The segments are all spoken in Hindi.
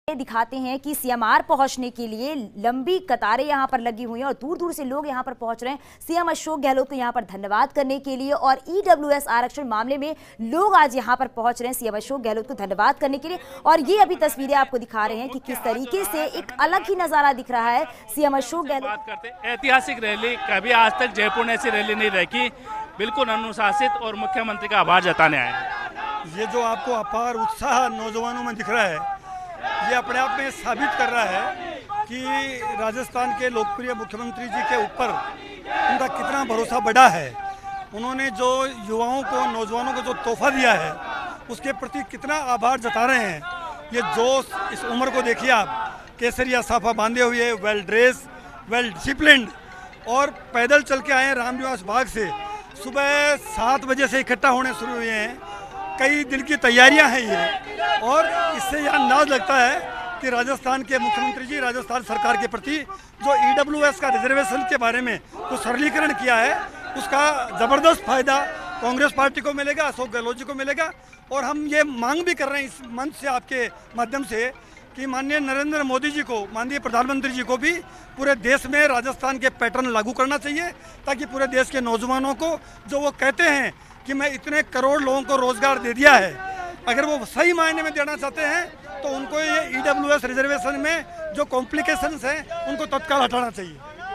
दिखाते हैं कि सीएमआर पहुंचने के लिए लंबी कतारें यहां पर लगी हुई हैं और दूर दूर से लोग यहां पर पहुंच रहे हैं सीएम अशोक गहलोत को यहां पर धन्यवाद करने के लिए। और ईडब्ल्यूएस आरक्षण मामले में लोग आज यहां पर पहुंच रहे हैं सीएम अशोक गहलोत को धन्यवाद करने के लिए। और ये अभी तस्वीरें आपको दिखा रहे हैं कि किस तरीके से एक अलग ही नजारा दिख रहा है सीएम अशोक गहलोत। बात करते ऐतिहासिक रैली, कभी आज तक जयपुर ने ऐसी रैली नहीं देखी, बिल्कुल अनुशासित और मुख्यमंत्री का आभार जताने आए हैं। ये जो आपको अपार उत्साह नौजवानों में दिख रहा है, ये अपने आप में साबित कर रहा है कि राजस्थान के लोकप्रिय मुख्यमंत्री जी के ऊपर उनका कितना भरोसा बढ़ा है। उन्होंने जो युवाओं को, नौजवानों को जो तोहफा दिया है, उसके प्रति कितना आभार जता रहे हैं। ये जोश, इस उम्र को देखिए आप, केसरिया साफा बांधे हुए, वेल ड्रेस, वेल डिसिप्लिन्ड, और पैदल चल के आए हैं रामनिवास बाग से। सुबह 7 बजे से इकट्ठा होने शुरू हुए हैं। कई दिन की तैयारियां हैं ये, और इससे यह अंदाज लगता है कि राजस्थान के मुख्यमंत्री जी राजस्थान सरकार के प्रति जो ईडब्ल्यूएस का रिजर्वेशन के बारे में जो सरलीकरण किया है, उसका ज़बरदस्त फायदा कांग्रेस पार्टी को मिलेगा, अशोक गहलोत जी को मिलेगा। और हम ये मांग भी कर रहे हैं इस मंच से, आपके माध्यम से, कि माननीय नरेंद्र मोदी जी को, माननीय प्रधानमंत्री जी को भी पूरे देश में राजस्थान के पैटर्न लागू करना चाहिए, ताकि पूरे देश के नौजवानों को, जो वो कहते हैं कि मैं इतने करोड़ लोगों को रोजगार दे दिया है, अगर वो सही मायने में देना चाहते हैं तो उनको ये ईडब्ल्यूएस रिजर्वेशन में जो कॉम्प्लिकेशंस हैं उनको तत्काल हटाना चाहिए।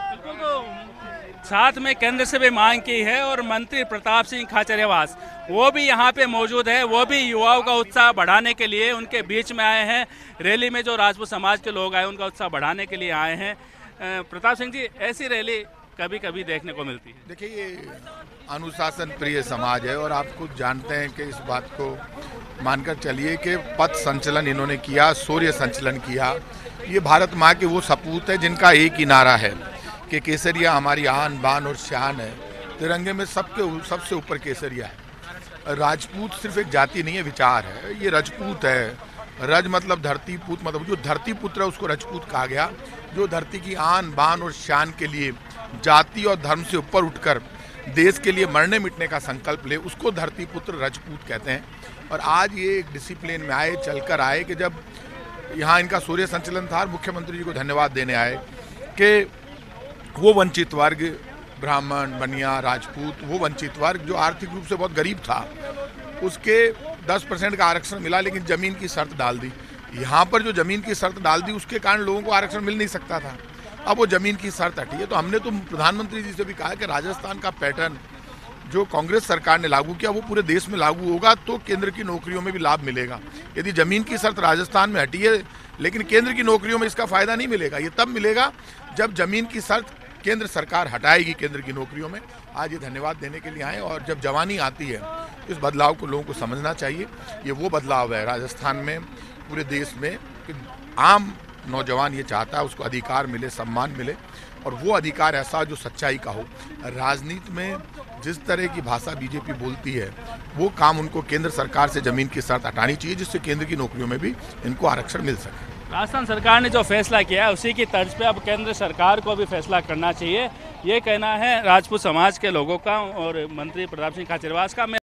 साथ में केंद्र से भी मांग की है, और मंत्री प्रताप सिंह खाचरियावास वो भी यहाँ पे मौजूद है। वो भी युवाओं का उत्साह बढ़ाने के लिए उनके बीच में आए हैं। रैली में जो राजपूत समाज के लोग आए, उनका उत्साह बढ़ाने के लिए आए हैं। प्रताप सिंह जी, ऐसी रैली कभी कभी देखने को मिलती है। देखिए, ये अनुशासन प्रिय समाज है, और आप खुद जानते हैं कि इस बात को मानकर चलिए कि पथ संचलन इन्होंने किया, सूर्य संचलन किया। ये भारत माँ के वो सपूत है जिनका एक ही नारा है कि केसरिया हमारी आन बान और शान है। तिरंगे में सबसे ऊपर केसरिया है। राजपूत सिर्फ एक जाति नहीं है, विचार है। ये राजपूत है। रज मतलब धरती, पूत मतलब जो धरती पुत्र है उसको राजपूत कहा गया। जो धरती की आन बान और शान के लिए जाति और धर्म से ऊपर उठकर देश के लिए मरने मिटने का संकल्प ले, उसको धरती पुत्र राजपूत कहते हैं। और आज ये एक डिसिप्लिन में आए, चलकर आए, कि जब यहाँ इनका सूर्य संचलन था, मुख्यमंत्री जी को धन्यवाद देने आए कि वो वंचित वर्ग, ब्राह्मण, बनिया, राजपूत, वो वंचित वर्ग जो आर्थिक रूप से बहुत गरीब था, उसके 10% का आरक्षण मिला, लेकिन जमीन की शर्त डाल दी। यहाँ पर जो जमीन की शर्त डाल दी, उसके कारण लोगों को आरक्षण मिल नहीं सकता था। अब वो जमीन की शर्त हटी है। तो हमने तो प्रधानमंत्री जी से भी कहा कि राजस्थान का पैटर्न जो कांग्रेस सरकार ने लागू किया, वो पूरे देश में लागू होगा, तो केंद्र की नौकरियों में भी लाभ मिलेगा। यदि जमीन की शर्त राजस्थान में हटी है, लेकिन केंद्र की नौकरियों में इसका फायदा नहीं मिलेगा। ये तब मिलेगा जब जमीन की शर्त केंद्र सरकार हटाएगी केंद्र की नौकरियों में। आज ये धन्यवाद देने के लिए आए, और जब जवानी आती है, इस बदलाव को लोगों को समझना चाहिए। ये वो बदलाव है राजस्थान में, पूरे देश में, कि आम नौजवान ये चाहता है उसको अधिकार मिले, सम्मान मिले, और वो अधिकार ऐसा जो सच्चाई का हो। राजनीति में जिस तरह की भाषा बीजेपी बोलती है, वो काम उनको केंद्र सरकार से जमीन की शर्त हटानी चाहिए, जिससे केंद्र की नौकरियों में भी इनको आरक्षण मिल सके। राजस्थान सरकार ने जो फैसला किया है, उसी की तर्ज पे अब केंद्र सरकार को भी फैसला करना चाहिए, ये कहना है राजपूत समाज के लोगों का और मंत्री प्रताप सिंह खाचरियावास का।